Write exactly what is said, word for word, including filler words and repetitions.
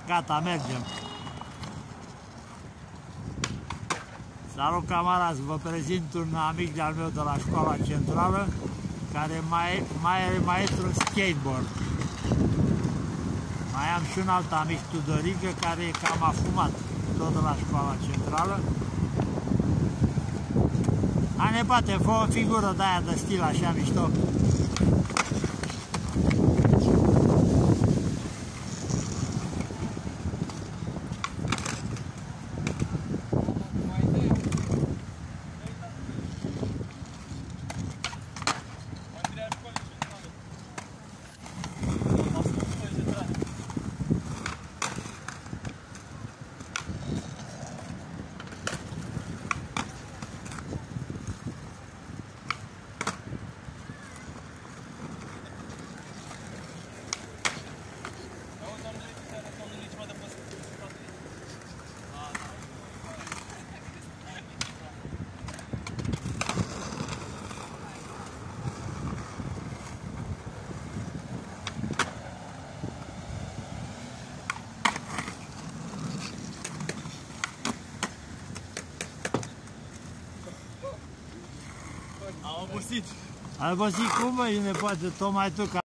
Gata, mergem. Salut, camarazi, vă prezint un amic de-al meu de la școala centrală care mai, mai are maestru în skateboard. Mai am și un alt amic, Tudorică, care e cam afumat, tot de la școala centrală. Ane, poate, fă o figură de aia de stil, așa mișto. Am obosit. Am obosit cum, băi, ne poate, tocmai tu ca